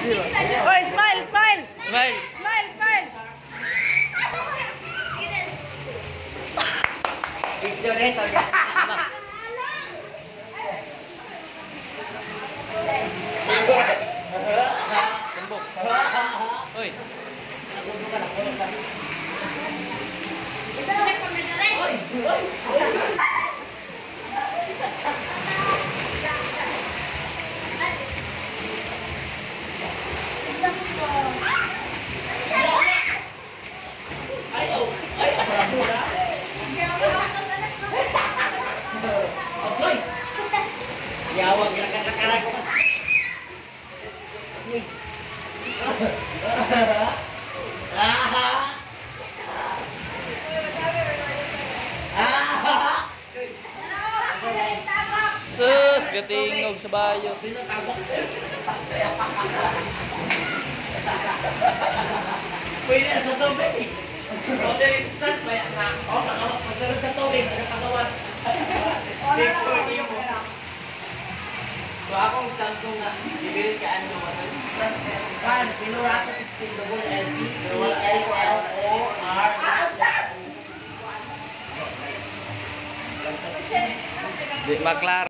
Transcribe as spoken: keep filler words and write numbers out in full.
Oy, smile, smile. Smile. Smile, smile. Picture ito. Tumbok. Oy. Yawag lang ka kakarag ko. Sus, gatingog sa bayo. Pwede na sa tubig. Water resistance ba yan? Oo, magkaroon sa tubig. Nagpagawas. Picture niyo mo. So akong Samsung na bibilit ka ano water resistance. Kan, pinurato sixteen double L P. Double L L O R. Di maklar.